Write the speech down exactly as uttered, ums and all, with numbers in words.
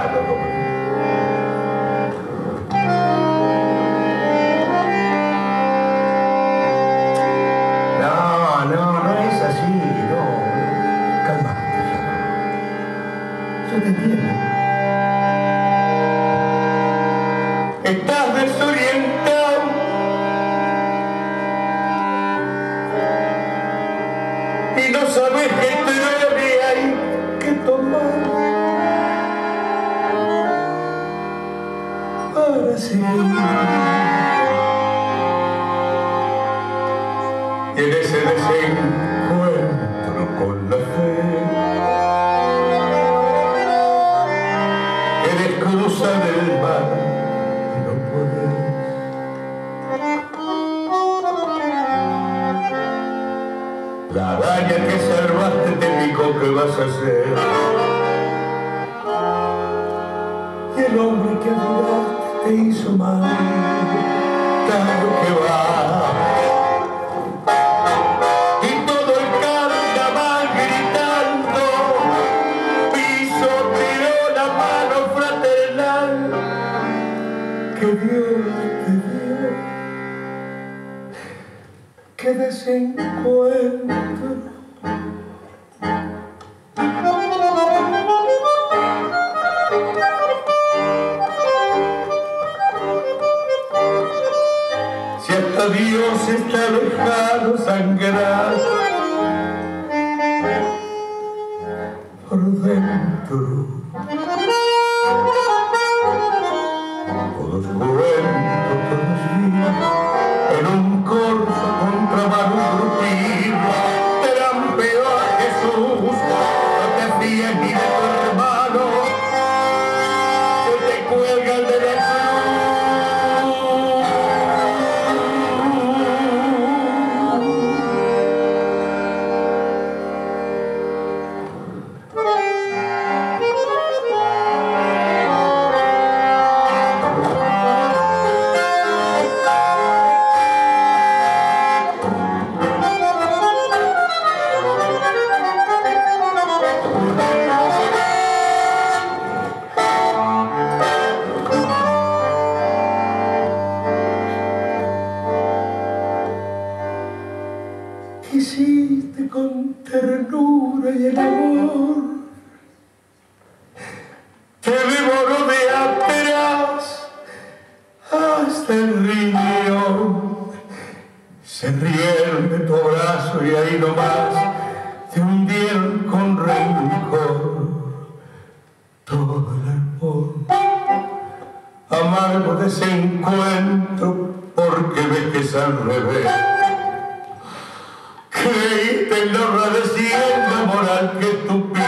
No, no, no es así, no. Calmate, yo te entiendo. Estás desorientado. Y no sabes qué droga hay que tomar para seguir. Y en ese desencuentro con la fe, eres cruzar el mar y no puedes. La araña que salvaste te picó, ¿qué vas a hacer? Y el hombre que ayudaste te hizo mal, tanto que va. Y todo el carnaval gritando, pisoteó la mano fraternal que Dios te dio. ¡Qué desencuentro! Si hasta Dios está dejado sangrar por dentro, todos cuentos, todos días, en un corso contra manos rupidos, trampeó a Jesús, no te fíes ni de tu hermano, se te cuelga el de la cruz. Quisiste con ternura y el amor, te devoró de atrás hasta el riñón. Se rieron de tu abrazo y ahí nomás te hundieron con rencor todo el amor. Amargo desencuentro porque ves que es al revés. Creíste en la honradecienda moral que tu